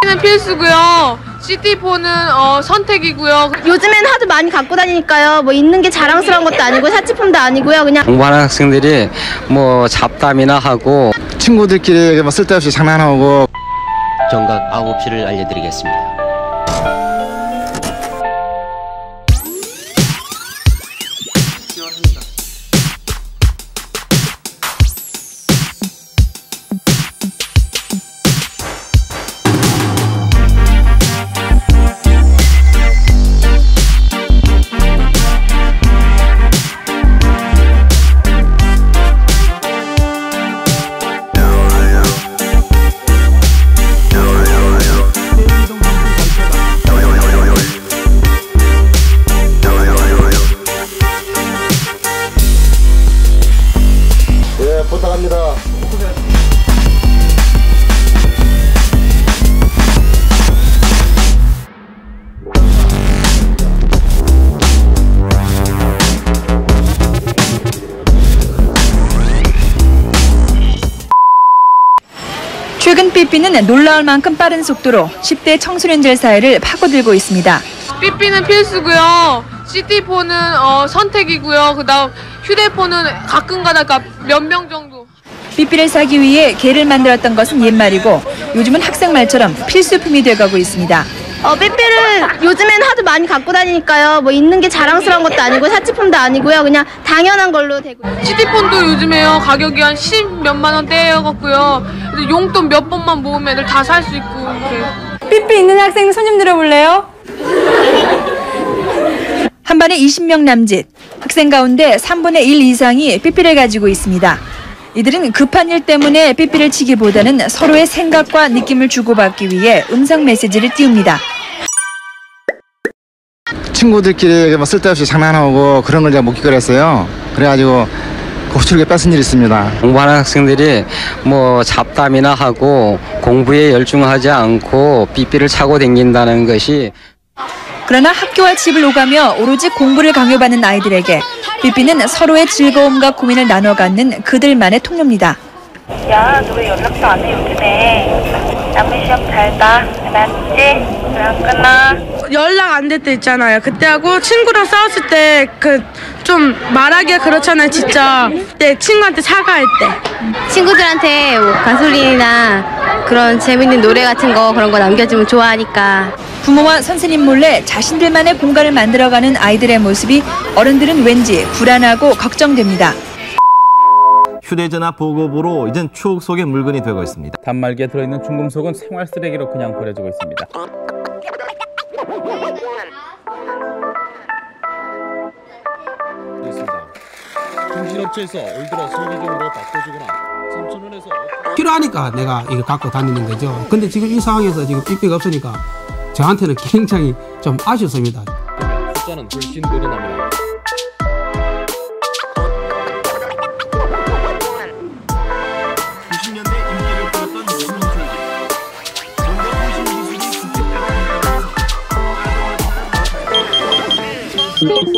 는 필수고요. CT4는 선택이고요. 요즘엔 하도 많이 갖고 다니니까요. 뭐 있는 게 자랑스러운 것도 아니고 사치품도 아니고요. 그냥 공부하는 학생들이 뭐 잡담이나 하고 친구들끼리 뭐 쓸데없이 장난하고. 정각 9시를 알려드리겠습니다. 부탁합니다. 최근 삐삐는 놀라울 만큼 빠른 속도로 10대 청소년들 사이를 파고들고 있습니다. 삐삐는 필수고요. CT4는 선택이고요. 그다음 휴대폰은 가끔가다 몇 명 정도. 삐삐를 사기 위해 개를 만들었던 것은 옛말이고 요즘은 학생 말처럼 필수품이 돼가고 있습니다. 삐삐를 요즘엔 하도 많이 갖고 다니니까요. 뭐 있는 게 자랑스러운 것도 아니고 사치품도 아니고요. 그냥 당연한 걸로 되고. CT폰도 요즘에요. 가격이 한 10 몇만 원대여갖고요. 용돈 몇 번만 모으면 애들 다 살 수 있고 그래요. 삐삐 있는 학생 손 좀 들어볼래요? 한 반에 20명 남짓, 학생 가운데 3분의 1 이상이 삐삐를 가지고 있습니다. 이들은 급한 일 때문에 삐삐를 치기보다는 서로의 생각과 느낌을 주고받기 위해 음성 메시지를 띄웁니다. 친구들끼리 뭐 쓸데없이 장난하고 그런 걸 제가 못 기다렸어요. 그래가지고 고추를 뺏은 일이 있습니다. 공부하는 학생들이 뭐 잡담이나 하고 공부에 열중하지 않고 삐삐를 차고 다닌다는 것이. 그러나 학교와 집을 오가며 오로지 공부를 강요받는 아이들에게 삐삐는 서로의 즐거움과 고민을 나눠 갖는 그들만의 통로입니다. 야, 너 왜 연락도 안 해 요즘에? 남은 시험 잘 봐. 알았지? 그럼 끊어. 연락 안 될 때 있잖아요. 그때하고 친구랑 싸웠을 때 좀 말하기가 그렇잖아요. 진짜 내 친구한테 사과할 때. 친구들한테 뭐 가솔린이나 그런 재밌는 노래 같은 거 그런 거 남겨주면 좋아하니까. 부모와 선생님 몰래 자신들만의 공간을 만들어가는 아이들의 모습이 어른들은 왠지 불안하고 걱정됩니다. 휴대전화 보급으로 이젠 추억 속의 물건이 되고 있습니다. 단말기에 들어있는 중금속은 생활 쓰레기로 그냥 버려지고 있습니다. 중신업체에서 올 들어 설계적으로 바꿔주거나 삼천원에서 필요하니까 내가 이거 갖고 다니는 거죠. 근데 지금 이 상황에서 지금 삐삐가 없으니까 저한테는 굉장히 좀 아쉽습니다. 숫자는 훨씬 늘어납니다. 삐삐